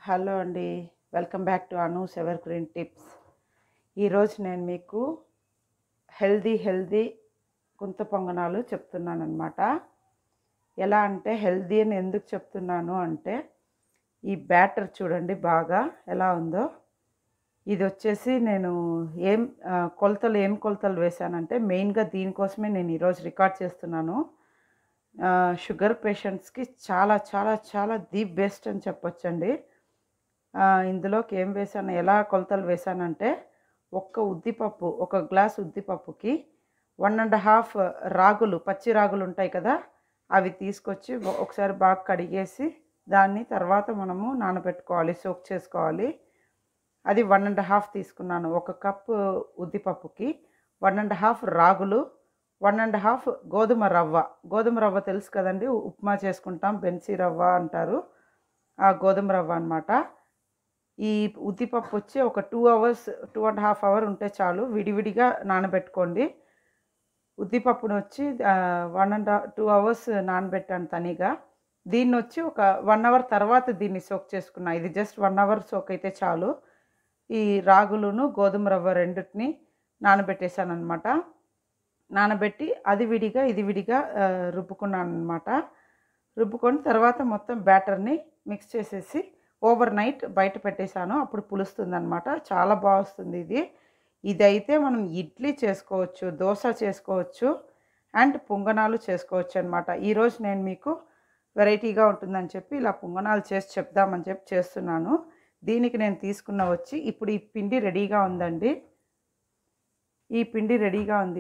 Hello అండి. Welcome back to Anu's evergreen tips. ఈరోజు నేను మీకు హెల్దీ గుంత పొంగనాలు చెప్తున్నానన్నమాట. ఎలా అంటే హెల్దీ అని ఎందుకు చెప్తున్నాను అంటే, ఈ బ్యాటర్ చూడండి బాగా ఎలా ఉందో. ఇది వచ్చేసి నేను ఏం కొలతలు వేశానంటే మెయిన్గా దీనికోసమే నేను ఈరోజు రికార్డ్ చేస్తున్నాను. షుగర్ పేషెంట్స్కి చాలా చాలా చాలా ది బెస్ట్ అని చెప్పొచ్చండి. ఇందులోకి ఏం వేసాను, ఎలా కొలతలు వేసానంటే, ఒక గ్లాస్ ఉద్దిపప్పుకి 1½ రాగులు, పచ్చి రాగులు ఉంటాయి కదా, అవి తీసుకొచ్చి ఒకసారి బాగా కడిగేసి దాన్ని తర్వాత మనము నానబెట్టుకోవాలి, సోక్ చేసుకోవాలి. అది 1½ తీసుకున్నాను. 1 కప్పు ఉద్దిపప్పుకి 1½ రాగులు, 1½ గోధుమ రవ్వ తెలుసు కదండి, ఉప్మా చేసుకుంటాం, బెన్సీ రవ్వ అంటారు, ఆ గోధుమ రవ్వ అనమాట. ఈ ఉద్దిపప్పు వచ్చి ఒక 2 అవర్స్, 2½ అవర్ ఉంటే చాలు. విడివిడిగా నానబెట్టుకోండి. ఉద్దిపప్పును వచ్చి 2 అవర్స్ నానబెట్టాను తనిగా. దీన్ని వచ్చి ఒక 1 అవర్ తర్వాత దీన్ని సోక్ చేసుకున్నా. ఇది జస్ట్ 1 అవర్ సోక్ అయితే చాలు. ఈ రాగులును గోధుమ రవ్వ రెండిటిని నానబెట్టేశాను అనమాట. నానబెట్టి అది విడిగా ఇది విడిగా రుబ్బుకున్నాను అనమాట. రుబ్బుకొని తర్వాత మొత్తం బ్యాటర్ని మిక్స్ చేసేసి ఓవర్ నైట్ బయట పెట్టేశాను. అప్పుడు పులుస్తుందనమాట. చాలా బాగా వస్తుంది ఇది. ఇదైతే మనం ఇడ్లీ చేసుకోవచ్చు, దోశ చేసుకోవచ్చు, అండ్ పొంగనాలు చేసుకోవచ్చు అనమాట. ఈరోజు నేను మీకు వెరైటీగా ఉంటుందని చెప్పి ఇలా పొంగనాలు చేసి చెప్దామని చెప్పి చేస్తున్నాను. దీనికి నేను తీసుకున్న వచ్చి ఇప్పుడు ఈ పిండి రెడీగా ఉందండి. ఈ పిండి రెడీగా ఉంది.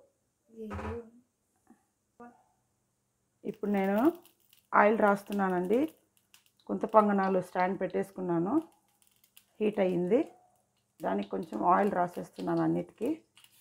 ఇప్పుడు నేను ఆయిల్ రాస్తున్నానండి. గుంత పొంగనాలు స్టాండ్ పెట్టేసుకున్నాను. హీట్ అయ్యింది. దానికి కొంచెం ఆయిల్ రాసేస్తున్నాను అన్నిటికీ.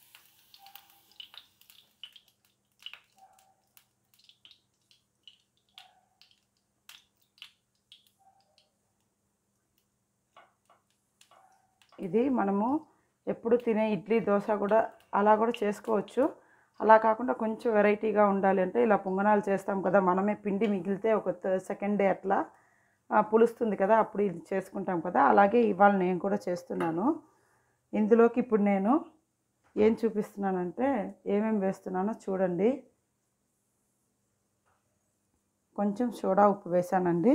ఇది మనము ఎప్పుడు తినే ఇడ్లీ, దోశ కూడా అలా కూడా చేసుకోవచ్చు. అలా కాకుండా కొంచెం వెరైటీగా ఉండాలి అంటే ఇలా పొంగనాలు చేస్తాం కదా, మనమే పిండి మిగిలితే ఒక సెకండ్ డే అట్లా పులుస్తుంది కదా, అప్పుడు ఇది చేసుకుంటాం కదా, అలాగే ఇవాళ నేను కూడా చేస్తున్నాను. ఇందులోకి ఇప్పుడు నేను ఏం చూపిస్తున్నానంటే ఏమేమి వేస్తున్నానో చూడండి. కొంచెం సోడా ఉప్పు వేసానండి.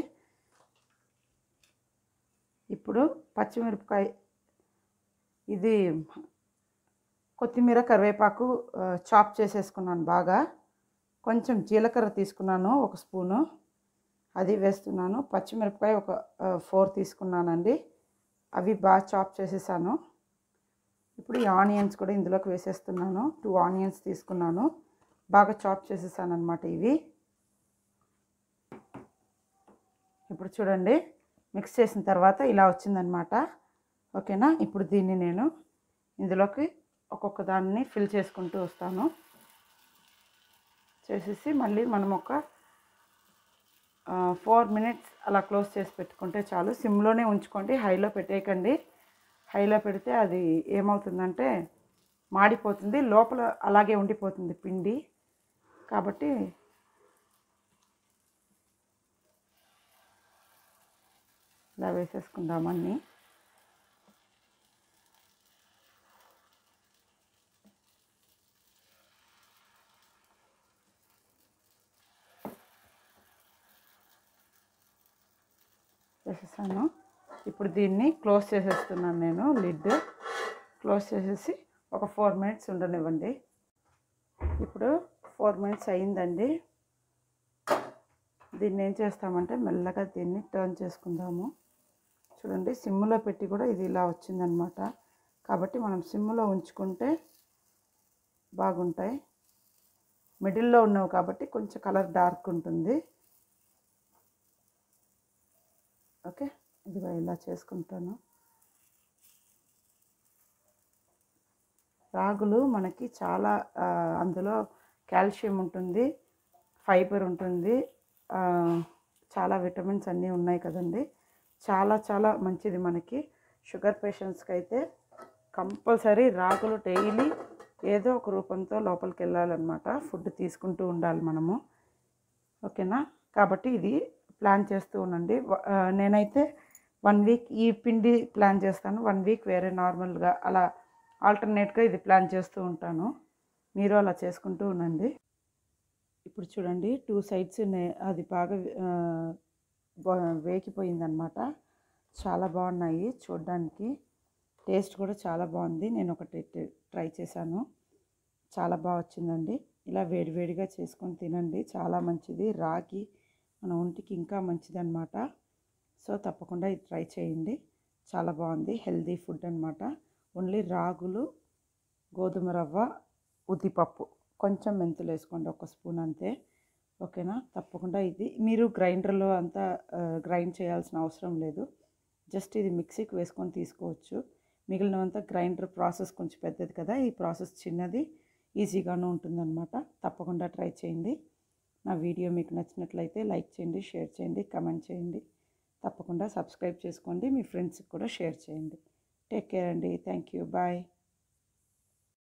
ఇప్పుడు పచ్చిమిరపకాయ, ఇది కొత్తిమీర, కరివేపాకు చాప్ చేసేసుకున్నాను బాగా. కొంచెం జీలకర్ర తీసుకున్నాను 1 స్పూను, అది వేస్తున్నాను. పచ్చిమిరపకాయ ఒక 4 తీసుకున్నానండి, అవి బాగా చాప్ చేసేసాను. ఇప్పుడు ఈ ఆనియన్స్ కూడా ఇందులోకి వేసేస్తున్నాను. 2 ఆనియన్స్ తీసుకున్నాను, బాగా చాప్ చేసేసాను అనమాట ఇవి. ఇప్పుడు చూడండి, మిక్స్ చేసిన తర్వాత ఇలా వచ్చిందనమాట. ఓకేనా. ఇప్పుడు దీన్ని నేను ఇందులోకి ఒక్కొక్క దాన్ని ఫిల్ చేసుకుంటూ వస్తాను. చేసేసి మళ్ళీ మనం ఒక 4 మినిట్స్ అలా క్లోజ్ చేసి పెట్టుకుంటే చాలు. సిమ్లోనే ఉంచుకోండి, హైలో పెట్టేయకండి. హైలో పెడితే అది ఏమవుతుందంటే మాడిపోతుంది, లోపల అలాగే ఉండిపోతుంది పిండి. కాబట్టి ఇలా వేసేసుకుందామన్నీ. వేసేసాను. ఇప్పుడు దీన్ని క్లోజ్ చేసేస్తున్నాను నేను. లిడ్ క్లోజ్ చేసేసి ఒక 4 మినిట్స్ ఉండనివ్వండి. ఇప్పుడు 4 మినిట్స్ అయిందండి. దీన్ని ఏం చేస్తామంటే మెల్లగా దీన్ని టర్న్ చేసుకుందాము. చూడండి, సిమ్లో పెట్టి కూడా ఇది ఇలా వచ్చిందనమాట. కాబట్టి మనం సిమ్లో ఉంచుకుంటే బాగుంటాయి. మిడిల్లో ఉన్నావు కాబట్టి కొంచెం కలర్ డార్క్ ఉంటుంది. ఓకే, ఇదిగో ఇలా చేసుకుంటాను. రాగులు మనకి చాలా అందులో కాల్షియం ఉంటుంది, ఫైబర్ ఉంటుంది, చాలా విటమిన్స్ అన్నీ ఉన్నాయి కదండి. చాలా చాలా మంచిది మనకి. షుగర్ పేషెంట్స్కి అయితే కంపల్సరీ రాగులు డైలీ ఏదో ఒక రూపంతో లోపలికి వెళ్ళాలన్నమాట. ఫుడ్ తీసుకుంటూ ఉండాలి మనము. ఓకేనా. కాబట్టి ఇది ప్లాన్ చేస్తూ ఉండండి. నేనైతే 1 వీక్ ఈ పిండి ప్లాన్ చేస్తాను, 1 వీక్ వేరే నార్మల్గా అలా ఆల్టర్నేట్గా ఇది ప్లాన్ చేస్తూ ఉంటాను. మీరు అలా చేసుకుంటూ ఉండండి. ఇప్పుడు చూడండి 2 సైడ్స్ అది బాగా వేగిపోయిందనమాట. చాలా బాగున్నాయి చూడడానికి, టేస్ట్ కూడా చాలా బాగుంది. నేను ఒకటి ట్రై చేశాను, చాలా బాగా వచ్చిందండి. ఇలా వేడివేడిగా చేసుకొని తినండి, చాలా మంచిది. రాగి మన ఒంటికి ఇంకా మంచిది అనమాట. సో తప్పకుండా ఇది ట్రై చేయండి, చాలా బాగుంది. హెల్దీ ఫుడ్ అనమాట. ఓన్లీ రాగులు, గోధుమ రవ్వ, ఉద్దిపప్పు, కొంచెం మెంతులు వేసుకోండి, 1 స్పూన్ అంతే. ఓకేనా? తప్పకుండా ఇది మీరు గ్రైండర్లో అంతా గ్రైండ్ చేయాల్సిన అవసరం లేదు. జస్ట్ ఇది మిక్సీకి వేసుకొని తీసుకోవచ్చు. మిగిలినవంతా గ్రైండర్ ప్రాసెస్ కొంచెం పెద్దది కదా, ఈ ప్రాసెస్ చిన్నది, ఈజీగాను ఉంటుందన్నమాట. తప్పకుండా ట్రై చేయండి. నా వీడియో మీకు నచ్చినట్లయితే లైక్ చేయండి, షేర్ చేయండి, కమెంట్ చేయండి. తప్పకుండా సబ్స్క్రైబ్ చేసుకోండి, మీ ఫ్రెండ్స్కి కూడా షేర్ చేయండి. టేక్ కేర్ అండి. Thank you. బాయ్.